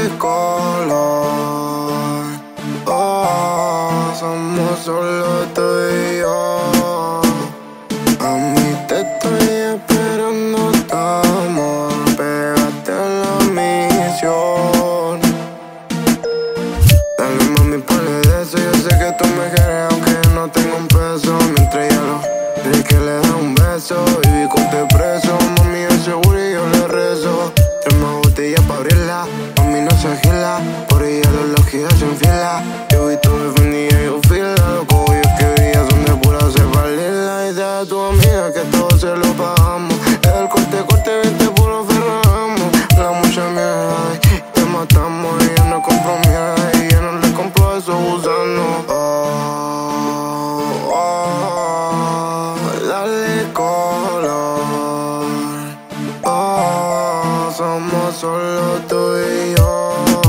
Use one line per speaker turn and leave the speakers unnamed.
color. Oh, somos solo tú y yo. A mí te estoy esperando, tu amor. Pégate a la misión. Dale mami, ponle de eso. Yo sé que tú me quieres aunque no tengo un peso. Mientras ella lo dile que le da un beso. Viví con te preso, mami, es seguro y yo le rezo. Tres más botellas pa' abrirla, mami no se agila. Por ella los logias se enfila. Yo vi tu defendida, yo fila. Los cogollos que brilla son de pura cefalina. Y deja a tu amiga que todo se lo pagamos. El corte, vente puro ferramos. La mucha mierda y te matamos. Ella no compró mierda y ella no le compró a esos gusanos. Dale color. Oh, somos solo tú y yo.